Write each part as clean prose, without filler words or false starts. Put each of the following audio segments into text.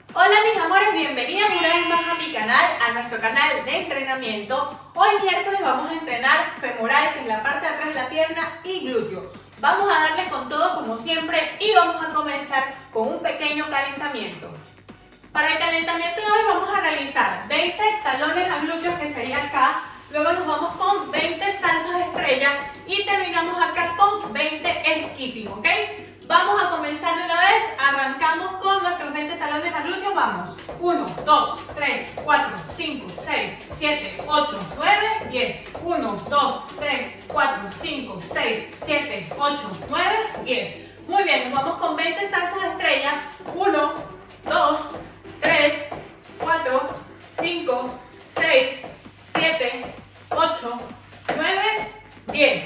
Hola mis amores, bienvenidos una vez más a mi canal, a nuestro canal de entrenamiento. Hoy miércoles vamos a entrenar femoral, que es la parte de atrás de la pierna, y glúteo. Vamos a darle con todo como siempre y vamos a comenzar con un pequeño calentamiento. Para el calentamiento de hoy vamos a realizar 20 talones a glúteos, que sería acá. Luego nos vamos con 20 saltos de estrella y terminamos acá con 20 skipping, ¿ok? Vamos a comenzar de una vez, arrancamos con nuestros 20 talones a glúteos, vamos. 1, 2, 3, 4, 5, 6, 7, 8, 9, 10. 1, 2, 3, 4, 5, 6, 7, 8, 9, 10. Muy bien, nos vamos con 20 saltos de estrella. 1, 2, 3, 4, 5, 6, 7, 8, 9, 10.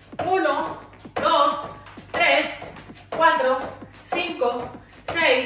1, 2, 3, 4, 5, 6,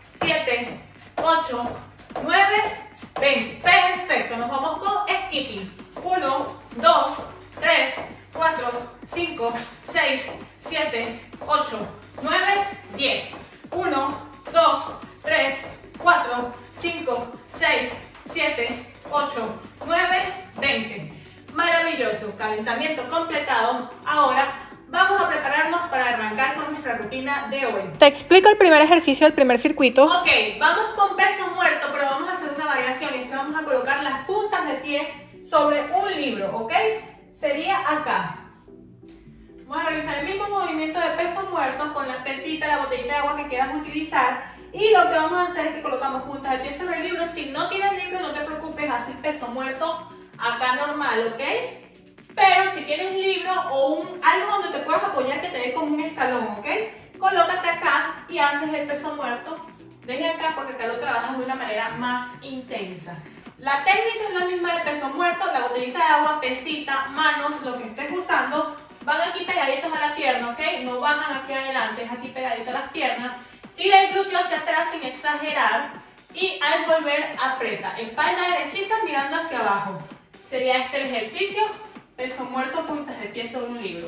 7, 8, 9, 20. Perfecto, nos vamos con skipping. 1, 2, 3, 4, 5, 6, 7, 8, 9, 10. 1, 2, 3, 4, 5, 6, 7, 8, 9, 20. Maravilloso, calentamiento completado. Ahora vamos a prepararnos para arrancar con nuestra rutina de hoy. Te explico el primer ejercicio del primer circuito. Ok, vamos con peso muerto, pero vamos a hacer una variación y es que vamos a colocar las puntas de pie sobre un libro, ¿ok? Sería acá. Vamos a realizar el mismo movimiento de peso muerto con la pesita, la botellita de agua que quieras utilizar. Y lo que vamos a hacer es que colocamos puntas de pie sobre el libro. Si no tienes libro, no te preocupes, haces peso muerto acá normal, ¿ok? Pero si tienes libro o algo donde te puedas apoyar que te dé como un escalón, ¿ok? Colócate acá y haces el peso muerto desde acá, porque acá lo trabajas de una manera más intensa. La técnica es la misma de peso muerto, la botellita de agua, pesita, manos, lo que estés usando, van aquí pegaditos a la pierna, ¿ok? No bajan aquí adelante, es aquí pegadito a las piernas. Tira el glúteo hacia atrás sin exagerar y al volver aprieta. Espalda derechita mirando hacia abajo. Sería este el ejercicio. Peso muerto, puntas de pie sobre un libro.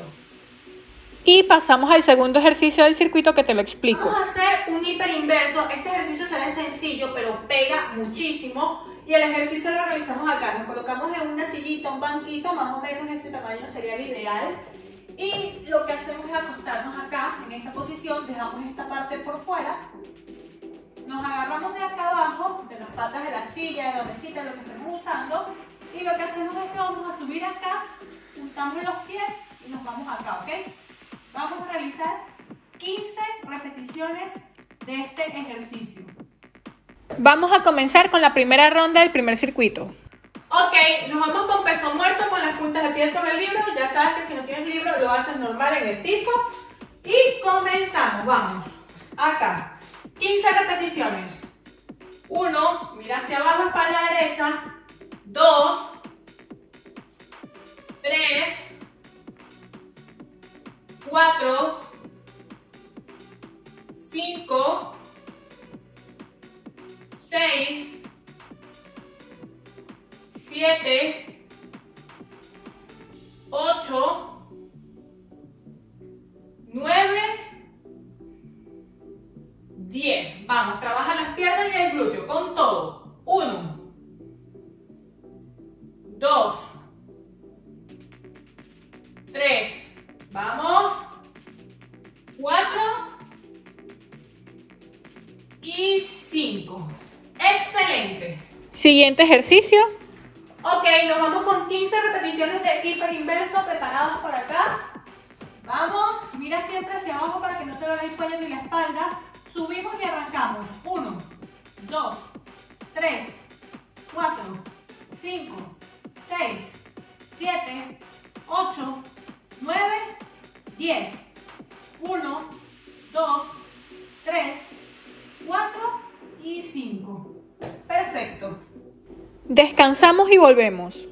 Y pasamos al segundo ejercicio del circuito que te lo explico. Vamos a hacer un hiperinverso. Este ejercicio se ve sencillo, pero pega muchísimo. Y el ejercicio lo realizamos acá. Nos colocamos en una sillita, un banquito, más o menos este tamaño sería el ideal. Y lo que hacemos es acostarnos acá, en esta posición, dejamos esta parte por fuera. Nos agarramos de acá abajo, de las patas de la silla, de la mesita, de lo que estemos usando. Y lo que hacemos es que vamos a subir acá, juntamos los pies y nos vamos acá, ¿ok? Vamos a realizar 15 repeticiones de este ejercicio. Vamos a comenzar con la primera ronda del primer circuito. Ok, nos vamos con peso muerto con las puntas de pie sobre el libro. Ya sabes que si no tienes libro lo haces normal en el piso. Y comenzamos, vamos. Acá, 15 repeticiones. 1, mira hacia abajo, espalda derecha. 2, 3, 4, 5, 6, 7, 8, 9, 10. Vamos, trabaja las piernas y el glúteo con todo. 1, 2, 3, vamos, 4 y 5. Excelente. Siguiente ejercicio. Ok, nos vamos con 15 repeticiones de hiperinverso, preparados por acá. Vamos, mira siempre hacia abajo para que no te duele el cuello ni la espalda. Subimos y arrancamos. 1, 2, 3, 4, 5, 6, 7, 8, 9, 10. 1, 2, 3, 4 y 5. Perfecto. Descansamos y volvemos.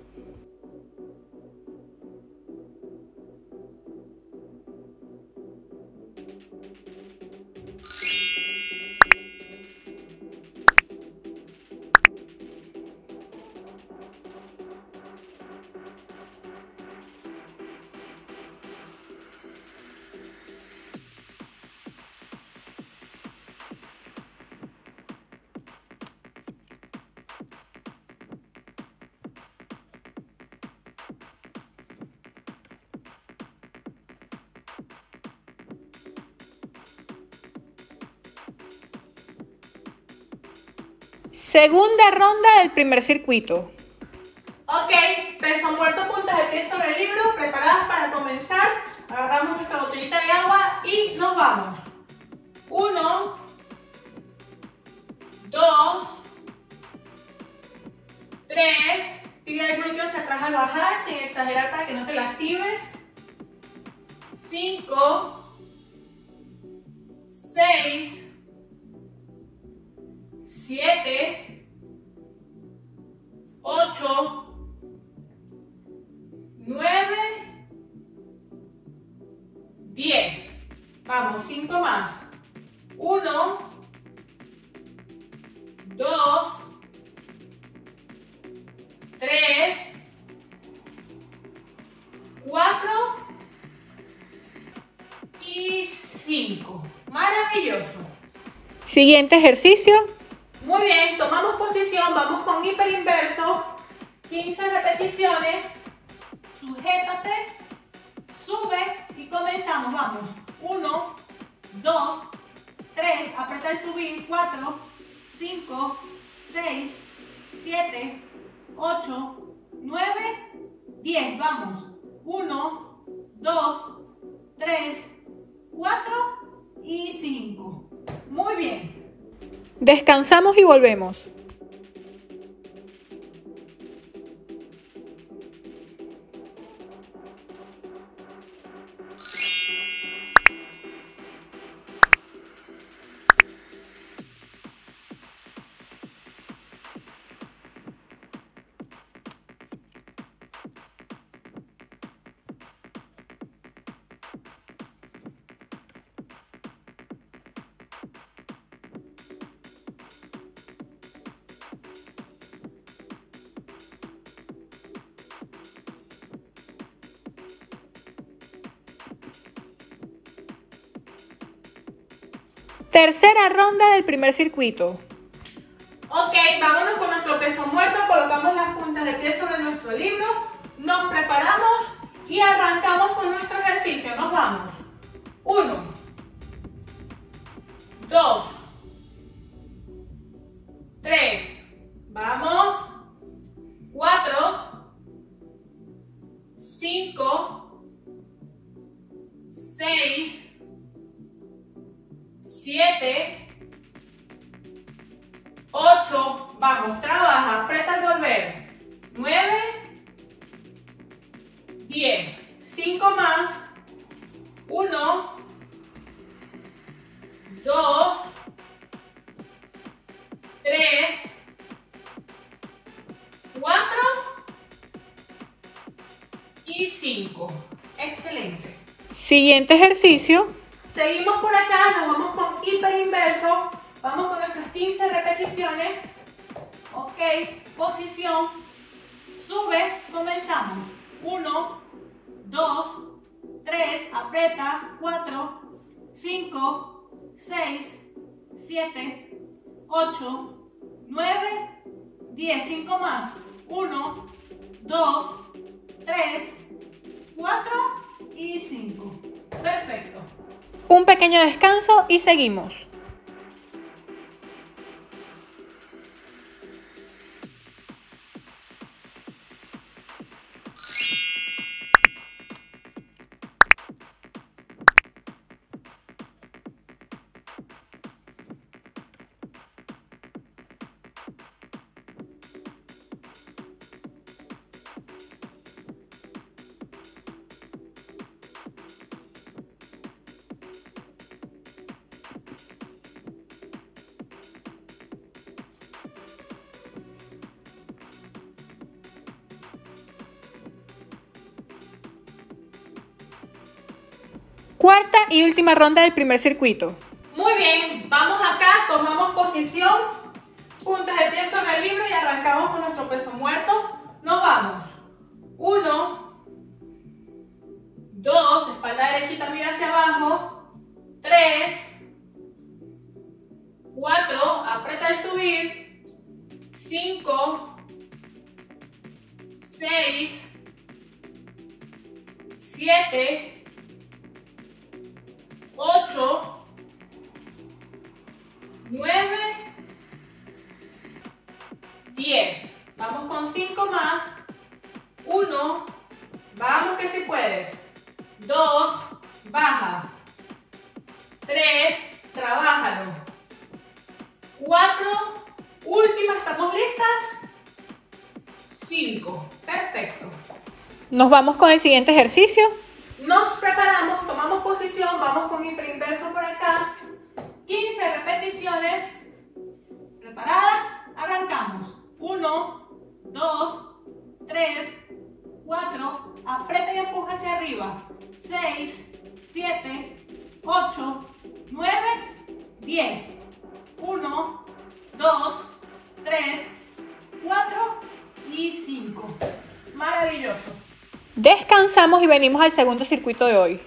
Segunda ronda del primer circuito. Ok, peso muerto, puntas de pie sobre el libro, preparadas para comenzar. Agarramos nuestra botellita de agua y nos vamos. 1, 2, 3, tira el glúteo hacia atrás al bajar, sin exagerar para que no te lastimes. 5, 6, 7, 8, 9, 10. Vamos, 5 más. 1, 2, 3, 4 y 5. Maravilloso. Siguiente ejercicio. Muy bien, tomamos posición, vamos con hiperinverso. 15 repeticiones. Sujétate, sube y comenzamos. Vamos. 1, 2, 3, aprieta el subir. 4, 5, 6, 7, 8, 9, 10. Vamos. 1, 2, 3, 4 y 5. Muy bien. Descansamos y volvemos. Tercera ronda del primer circuito. Ok, vámonos con nuestro peso muerto, colocamos las puntas de pie sobre nuestro libro, nos preparamos y arrancamos con nuestro ejercicio. Nos vamos. 1, 2, 3, vamos. 4, 5, 6, 7, 8, vamos, trabaja, aprieta al volver. 9, 10, 5 más. 1, 2, 3, 4 y 5. Excelente. Siguiente ejercicio. Seguimos por acá, nos vamos con hiperinverso. Vamos con nuestras 15 repeticiones. Ok, posición. Sube, comenzamos. 1, 2, 3, aprieta. 4, 5, 6, 7, 8, 9, 10. 5 más. 1, 2, 3, 4 y 5. Perfecto. Un pequeño descanso y seguimos. Cuarta y última ronda del primer circuito. Muy bien, vamos acá, tomamos posición, puntas de pie sobre el libro y arrancamos con nuestro peso muerto. Nos vamos. 1, 2, espalda derechita, mira hacia abajo. 3, 4, aprieta el subir. 5, 6, 7, 8, 9 10. Vamos con 5 más. 1. Vamos que si puedes. 2. Baja. 3. Trabájalo. 4. Última, ¿estamos listas? 5. Perfecto. Nos vamos con el siguiente ejercicio. Nos preparamos, tomamos posición, vamos con hiperinverso por acá. 15 repeticiones. ¿Preparadas? Arrancamos. 1, 2, 3, 4. Aprieta y empuja hacia arriba. 6, 7, 8, 9, 10. 1, 2, 3, 4 y 5. Maravilloso. Descansamos y venimos al segundo circuito de hoy.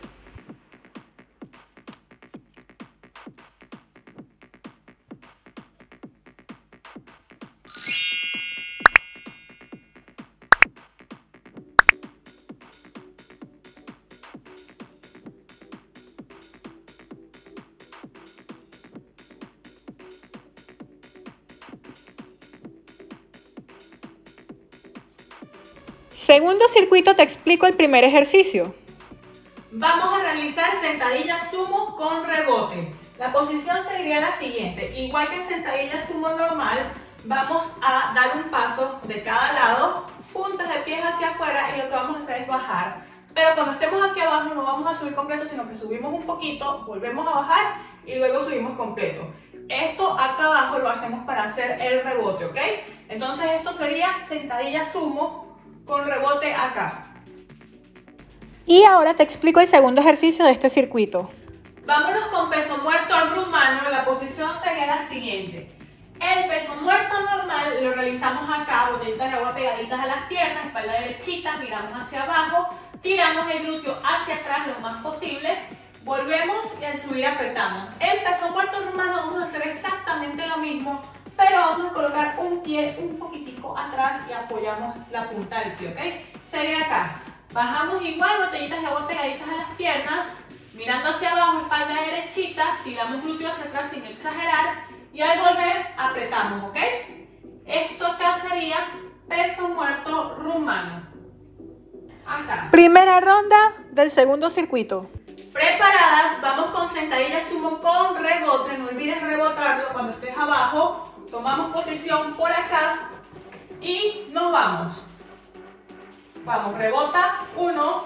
Segundo circuito, te explico el primer ejercicio. Vamos a realizar sentadilla sumo con rebote. La posición sería la siguiente. Igual que en sentadilla sumo normal, vamos a dar un paso de cada lado, puntas de pies hacia afuera, y lo que vamos a hacer es bajar. Pero cuando estemos aquí abajo no vamos a subir completo, sino que subimos un poquito, volvemos a bajar y luego subimos completo. Esto acá abajo lo hacemos para hacer el rebote, ¿ok? Entonces esto sería sentadilla sumo con rebote acá. Y ahora te explico el segundo ejercicio de este circuito. Vámonos con peso muerto rumano. La posición sería la siguiente. El peso muerto normal lo realizamos acá, botellitas de agua pegaditas a las piernas, espalda derechita, miramos hacia abajo, tiramos el glúteo hacia atrás lo más posible, volvemos y al subir apretamos. El peso muerto rumano vamos a hacer exactamente lo mismo, pero vamos a colocar un pie un poquitico atrás y apoyamos la punta del pie, ¿ok? Sería acá. Bajamos igual, botellitas de agua pegaditas a las piernas, mirando hacia abajo, espalda derechita, tiramos glúteo hacia atrás sin exagerar y al volver apretamos, ¿ok? Esto acá sería peso muerto rumano. Acá. Primera ronda del segundo circuito. Preparadas, vamos con sentadilla sumo con rebote. No olvides rebotarlo cuando estés abajo. Tomamos posición por acá y nos vamos. Vamos, rebota. 1,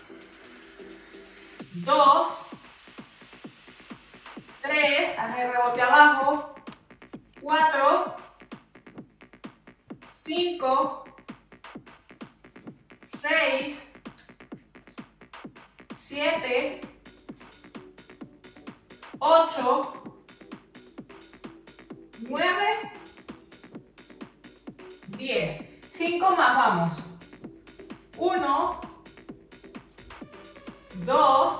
2, 3, haz el rebote abajo. 4, 5, 6, 7, 8, 9, 10. 5 más, vamos. 1, 2,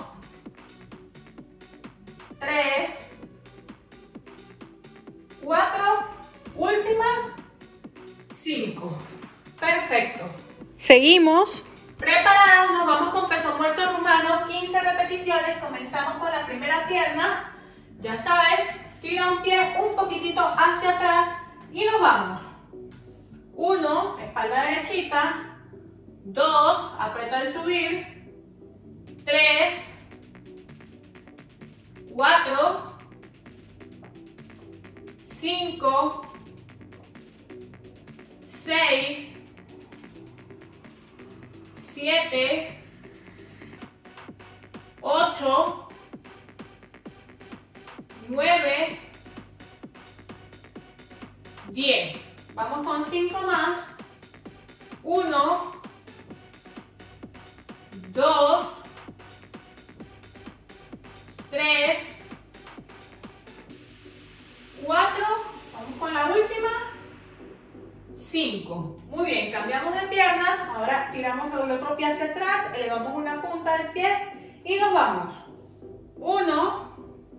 3, 4, última, 5. Perfecto. Seguimos. Preparados, nos vamos con peso muerto rumano, 15 repeticiones. Comenzamos con la primera pierna. Ya sabes, tira un pie un poquitito hacia atrás y nos vamos. 1, espalda derechita. 2, aprieta al subir. 3, 4, 5, 6, 7, 8, 9, 10. Vamos con 5 más. 1, 2, 3, 4. Vamos con la última. 5. Muy bien, cambiamos de pierna. Ahora tiramos el otro pie hacia atrás, elevamos una punta del pie y nos vamos. 1,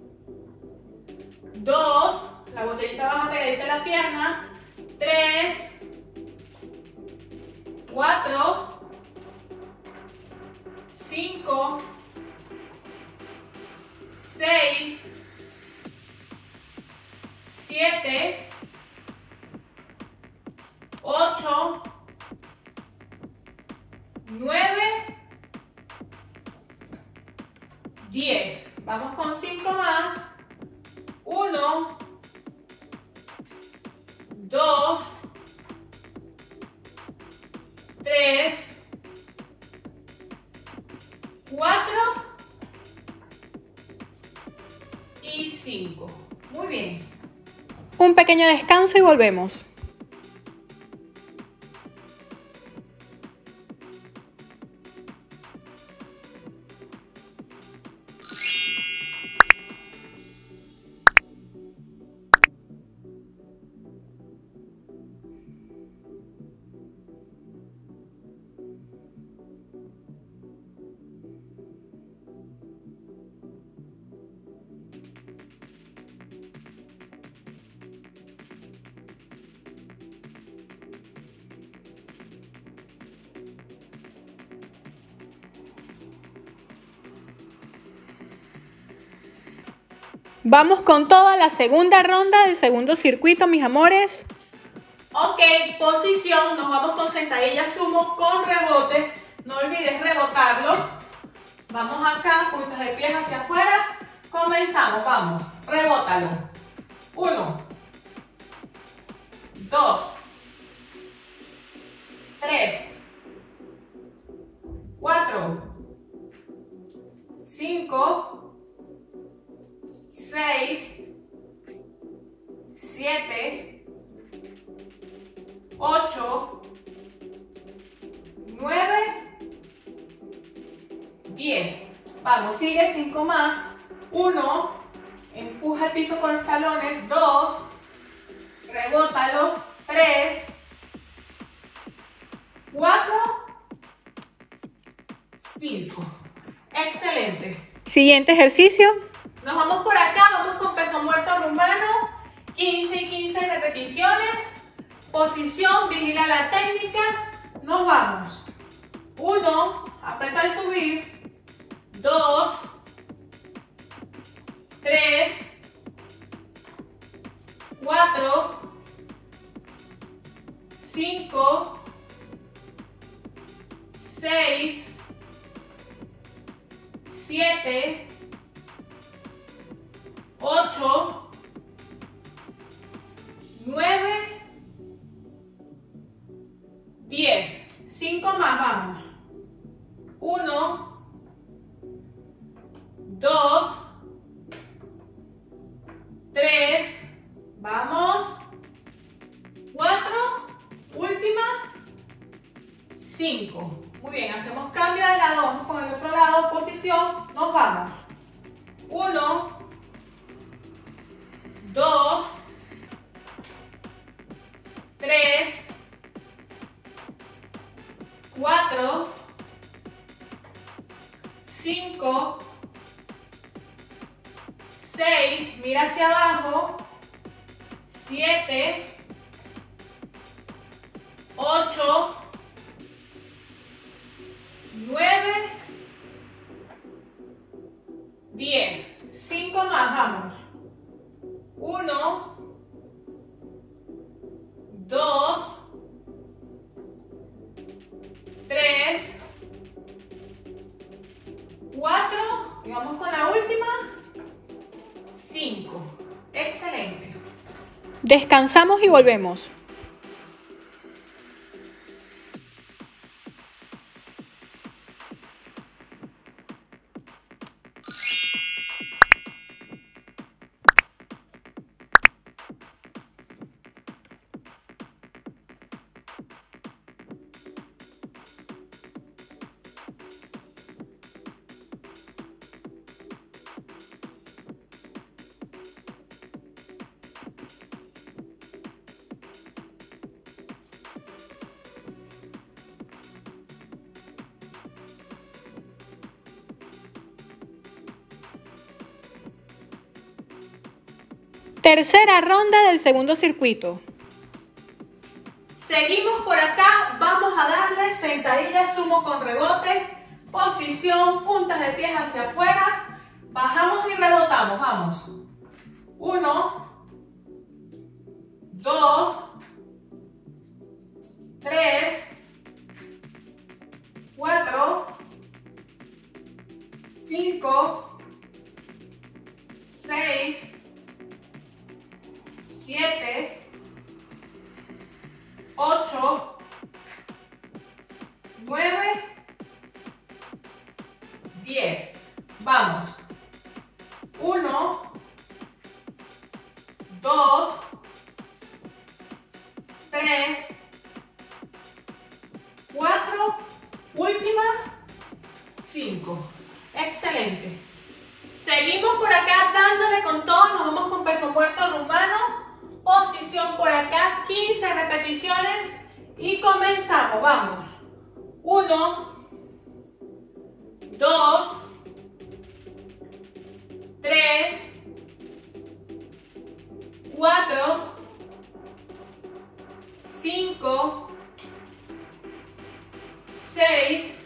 2, la botellita baja pegadita a la pierna. 3, 4, 5, 6, 7, 9, 10. Vamos con 5 más. 1, 2, 3, 4 y 5. Muy bien. Un pequeño descanso y volvemos. Vamos con toda la segunda ronda del segundo circuito, mis amores. Ok, posición, nos vamos con sentadilla sumo con rebote. No olvides rebotarlo. Vamos acá, puntas de pies hacia afuera. Comenzamos, vamos, rebótalo. 1, 2, 3, 4, 5, 6, 7, 8, 9, 10. Vamos, sigue 5 más. 1, empuja el piso con los talones. 2, rebótalo. 3, 4, 5. Excelente. Siguiente ejercicio. Nos vamos por acá, vamos con peso muerto rumano, 15 y 15 repeticiones, posición, vigila la técnica, nos vamos. 1, aprieta al subir, 2, 3, 4, 5, 6, 7, 8, 9, 10. 5 más, vamos. 1, 2, 3, vamos. 4, última, 5. Muy bien, hacemos cambio de lado, vamos con el otro lado, posición, nos vamos. 1, 2, 3, 4, 5, 6, mira hacia abajo, 7, 8, 9, 10. 5 más, vamos. 1, 2, 3, 4, y vamos con la última, 5. Excelente. Descansamos y volvemos. Tercera ronda del segundo circuito. Seguimos por acá, vamos a darle sentadilla sumo con rebote, posición, puntas de pies hacia afuera, bajamos y rebotamos, vamos. 1, 2, 3, 4, 3, 4, última, 5. Excelente. Seguimos por acá dándole con todo, nos vamos con peso muerto rumano, posición por acá, 15 repeticiones y comenzamos, vamos. 1, 2, 3, 4, 5, 6,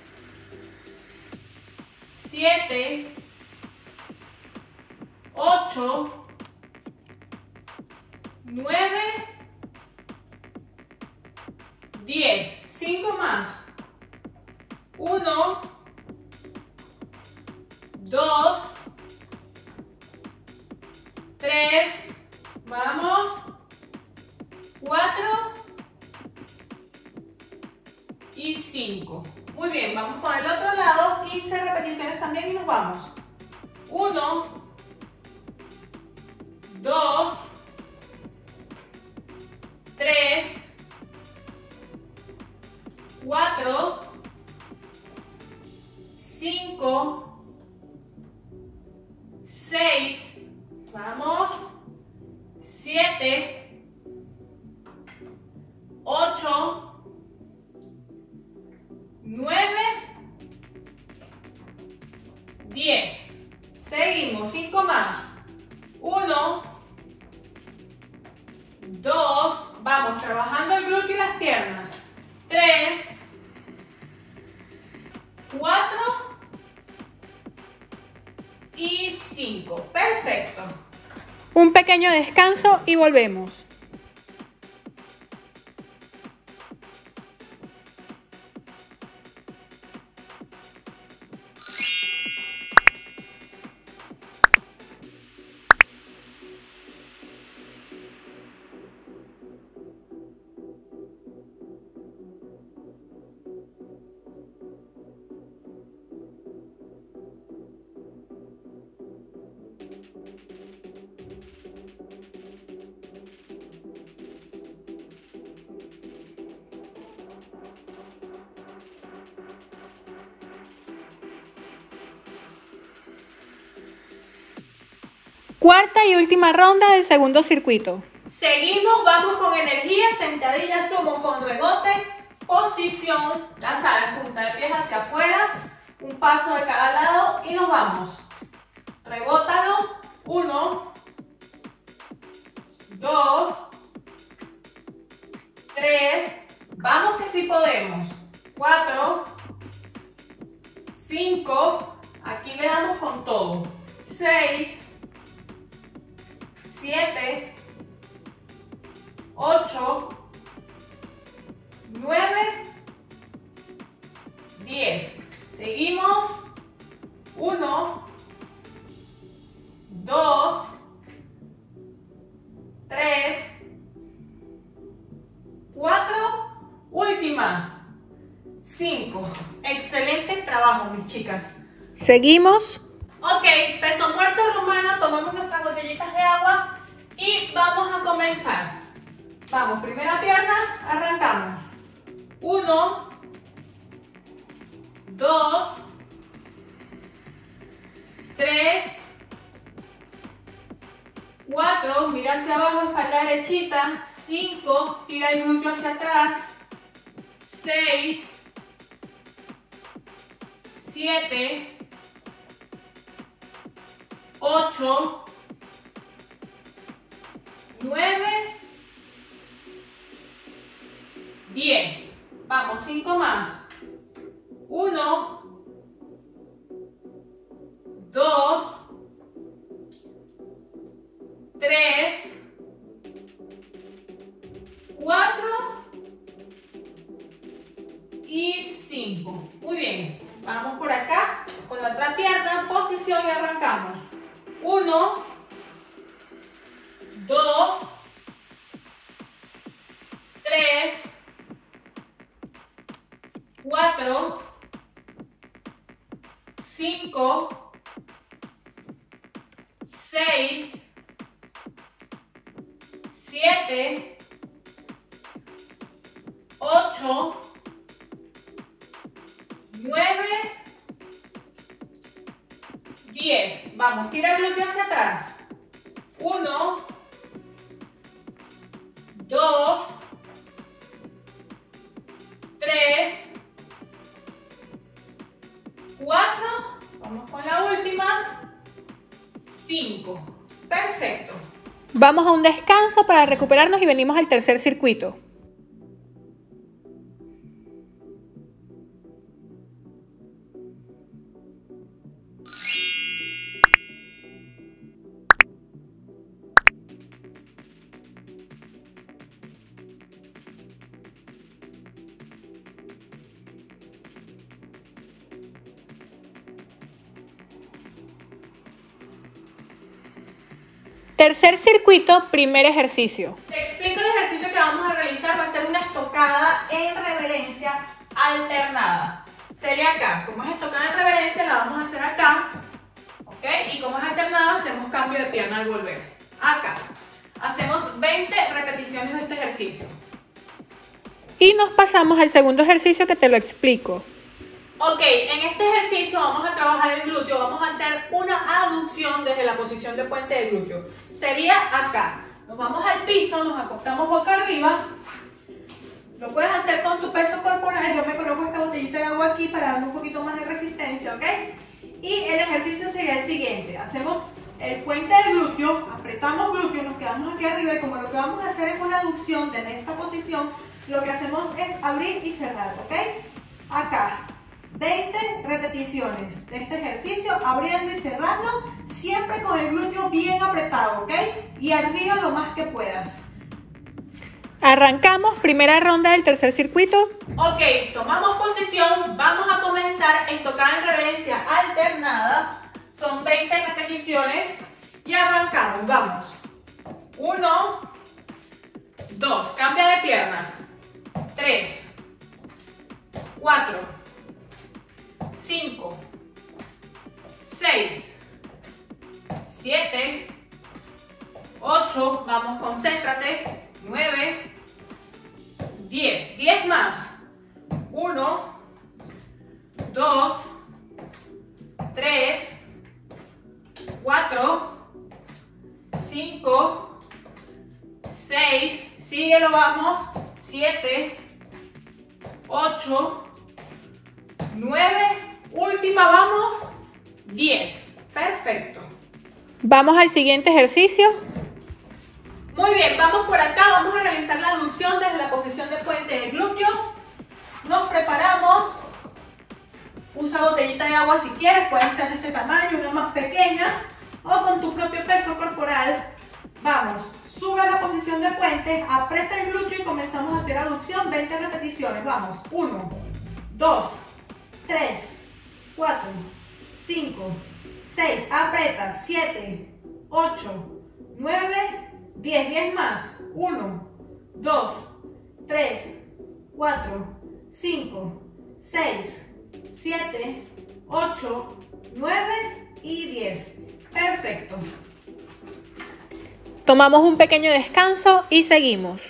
7, 8, 9, 10. 5 más. 1, 2, 3, vamos, 4 y 5. Muy bien, vamos con el otro lado, 15 repeticiones también y nos vamos. 1, 2, 3, 4, 5, 6, vamos, 7, 8, 9, 10. Seguimos, 5 más. 1, 2, vamos trabajando el glúteo y las piernas. 3, 4 y 5. Perfecto. Un pequeño descanso y volvemos. Cuarta y última ronda del segundo circuito. Seguimos, vamos con energía, sentadilla sumo con rebote, posición, las alas, punta de pies hacia afuera, un paso de cada lado y nos vamos. Rebótalo, 1, 2, 3, vamos que sí podemos, 4, 5, aquí le damos con todo, 6, 7, 8, 9, 10. Seguimos. 1, 2, 3, 4, última, 5. Excelente trabajo, mis chicas. Seguimos. Ok, peso muerto rumano, tomamos nuestras botellitas de agua y vamos a comenzar. Vamos, primera pierna, arrancamos. 1, 2, 3, 4, mira hacia abajo, espalda derechita. 5, tira el glúteo hacia atrás. 6, 7, 8, 9, 10. Vamos, 5 más. 1, 2, 3, 4 y 5. Muy bien. Vamos por acá con la otra pierna, posición y arrancamos. 1, 2, 3, 4, 5, 6, 7, 8, 9, 10. Vamos, tira el glúteo hacia atrás. 1, 2, 3, 4. Vamos con la última. 5. Perfecto. Vamos a un descanso para recuperarnos y venimos al tercer circuito. Tercer circuito, primer ejercicio. Te explico el ejercicio que vamos a realizar. Va a ser una estocada en reverencia alternada. Sería acá. Como es estocada en reverencia, la vamos a hacer acá. ¿Ok? Y como es alternada, hacemos cambio de pierna al volver. Acá. Hacemos 20 repeticiones de este ejercicio. Y nos pasamos al segundo ejercicio que te lo explico. Ok, en este ejercicio vamos a trabajar el glúteo, vamos a hacer una aducción desde la posición de puente del glúteo. Sería acá. Nos vamos al piso, nos acostamos boca arriba. Lo puedes hacer con tu peso corporal. Yo me coloco esta botellita de agua aquí para darle un poquito más de resistencia, ¿ok? Y el ejercicio sería el siguiente. Hacemos el puente del glúteo, apretamos glúteo, nos quedamos aquí arriba y como lo que vamos a hacer es una aducción desde esta posición, lo que hacemos es abrir y cerrar, ¿ok? Acá. 20 repeticiones de este ejercicio, abriendo y cerrando, siempre con el glúteo bien apretado, ¿ok? Y arriba lo más que puedas. Arrancamos, primera ronda del tercer circuito. Ok, tomamos posición, vamos a comenzar estocada en reverencia alternada. Son 20 repeticiones y arrancamos, vamos. 1, 2, cambia de pierna. 3, 4, 5, 6, 7, 8, vamos, concéntrate, 9, 10, 10 más, 1, 2, 3, 4, 5, 6, síguelo, vamos, 7, 8, 9, última, vamos, 10. Perfecto. Vamos al siguiente ejercicio. Muy bien, vamos por acá, vamos a realizar la aducción desde la posición de puente de glúteos. Nos preparamos. Usa botellita de agua si quieres, puede ser de este tamaño, una más pequeña, o con tu propio peso corporal. Vamos, sube a la posición de puente, aprieta el glúteo y comenzamos a hacer aducción, 20 repeticiones. Vamos, 1, 2, 3, 4, 5, 6, aprieta, 7, 8, 9, 10, 10 más, 1, 2, 3, 4, 5, 6, 7, 8, 9 y 10. Perfecto. Tomamos un pequeño descanso y seguimos.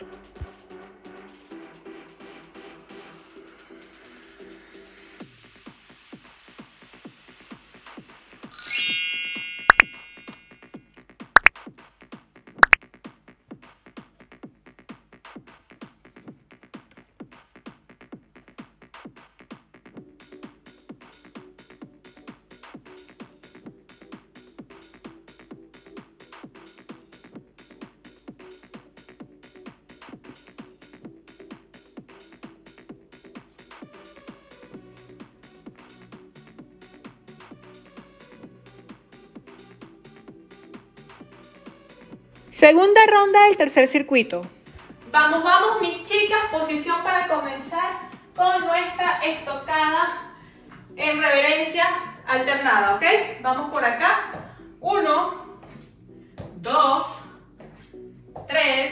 Segunda ronda del tercer circuito. Vamos, vamos, mis chicas, posición para comenzar con nuestra estocada en reverencia alternada, ¿ok? Vamos por acá. 1, 2, 3,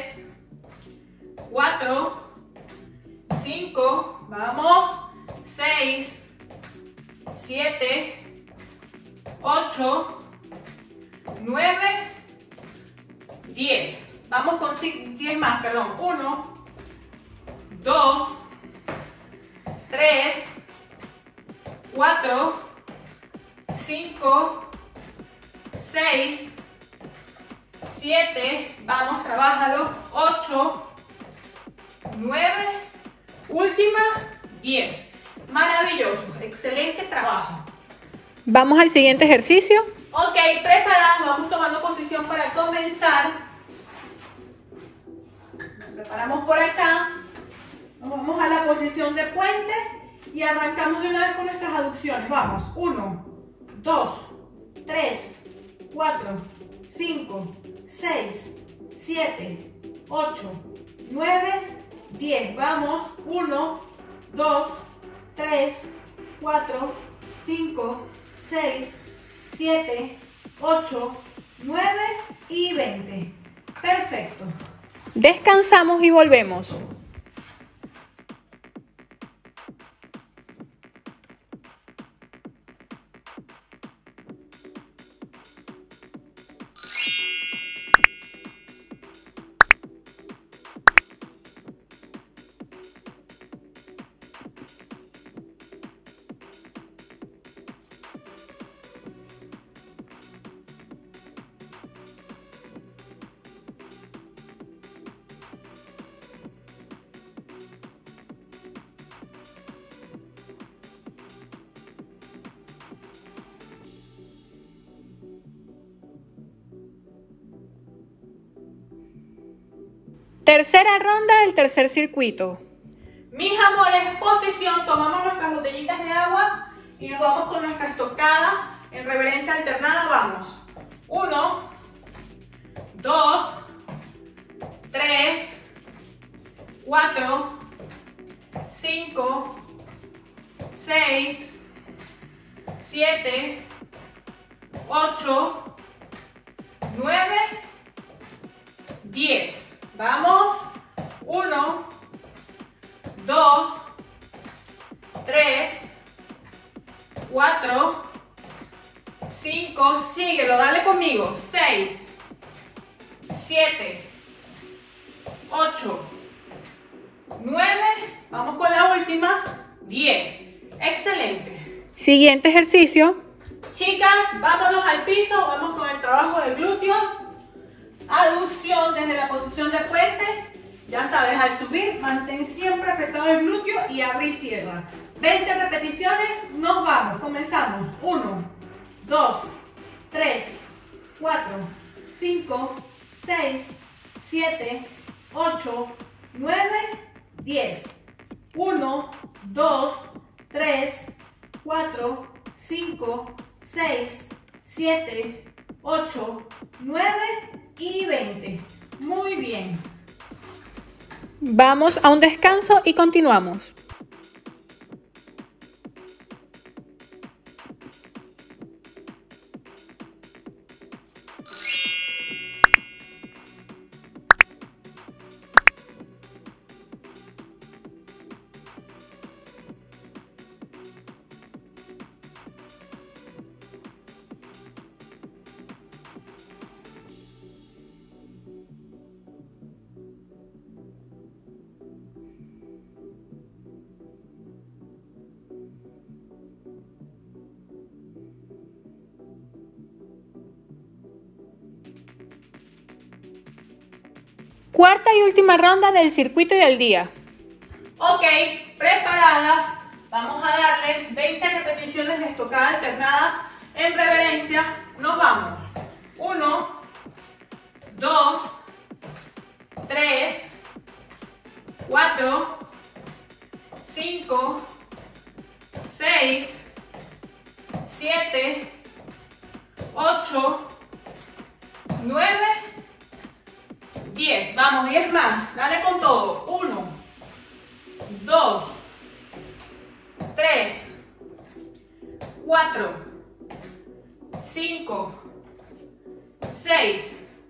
4, 5, vamos, 6, 7, 8, 9, 10. Vamos con 10 más, perdón. 1, 2, 3, 4, 5, 6, 7, vamos, trabájalo, 8, 9, última, 10. Maravilloso, excelente trabajo. Vamos al siguiente ejercicio. Ok, preparadas, vamos tomando posición para comenzar. Nos preparamos por acá. Nos vamos a la posición de puente y arrancamos de una vez con nuestras aducciones. Vamos, 1, 2, 3, 4, 5, 6, 7, 8, 9, 10. Vamos, 1, 2, 3, 4, 5, 6, 7, 8, 9 y 20. Perfecto. Descansamos y volvemos. Tercera ronda del tercer circuito. Mis amores, posición, tomamos nuestras botellitas de agua y nos vamos con nuestra estocada en reverencia alternada. Vamos. 1, 2, 3, 4, 5, 6, 7, 8, 9, 10. Vamos, 1, 2, 3, 4, 5, síguelo, dale conmigo, 6, 7, 8, 9, vamos con la última, 10. Excelente. Siguiente ejercicio. Chicas, vámonos al piso, vamos con el trabajo de glúteos. Aducción desde la posición de puente. Ya sabes, al subir, mantén siempre apretado el glúteo y abre y cierra. 20 repeticiones, nos vamos. Comenzamos. 1, 2, 3, 4, 5, 6, 7, 8, 9, 10. 1, 2, 3, 4, 5, 6, 7, 8, 9 y 20. Muy bien. Vamos a un descanso y continuamos. Cuarta y última ronda del circuito y del día. Ok, preparadas. Vamos a darle 20 repeticiones de estocada alternada en reverencia. Nos vamos. 1, 2, 3, 4, 5, 6, 7, 8, 9, 10. Vamos, 10 más. Dale con todo. 1, 2, 3, 4, 5, 6,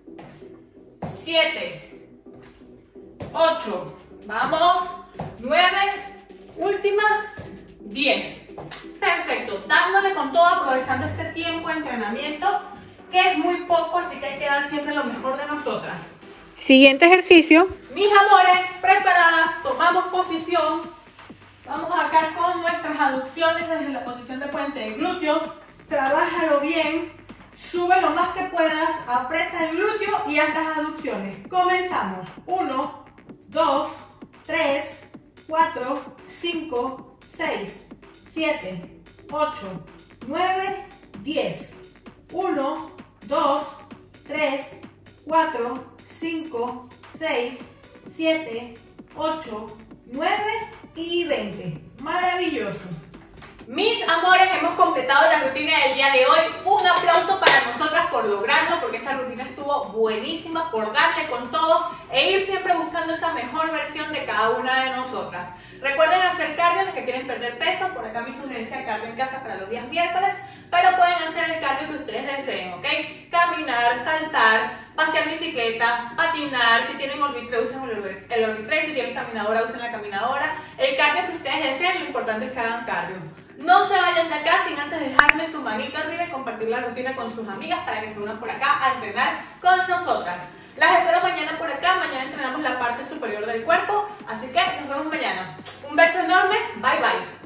7, 8. Vamos. 9. Última. 10. Perfecto. Dándole con todo, aprovechando este tiempo de entrenamiento, que es muy poco, así que hay que dar siempre lo mejor de nosotras. Siguiente ejercicio. Mis amores, preparadas, tomamos posición. Vamos acá arrancar con nuestras aducciones desde la posición de puente de glúteos. Trabájalo bien, sube lo más que puedas, aprieta el glúteo y haz las aducciones. Comenzamos. 1, 2, 3, 4, 5, 6, 7, 8, 9, 10. 1, 2, 3, 4, 5, 6, 7, 8, 9 y 20. Maravilloso. Mis amores, hemos completado la rutina del día de hoy. Un aplauso para nosotras por lograrlo, porque esta rutina estuvo buenísima, por darle con todo e ir siempre buscando esa mejor versión de cada una de nosotras. Recuerden hacer cardio los que quieren perder peso. Por acá mi sugerencia de cardio en casa para los días miércoles, pero pueden hacer el cardio que ustedes deseen, ¿ok? Caminar, saltar, pasear bicicleta, patinar. Si tienen Orbitrail, usen el Orbitrail. Si tienen caminadora, usen la caminadora. El cardio que ustedes deseen, lo importante es que hagan cardio. No se vayan de acá sin antes dejarme su manito arriba y compartir la rutina con sus amigas para que se unan por acá a entrenar con nosotras. Las espero mañana por acá. Mañana entrenamos la parte superior del cuerpo, así que nos vemos mañana. Un beso enorme. Bye bye.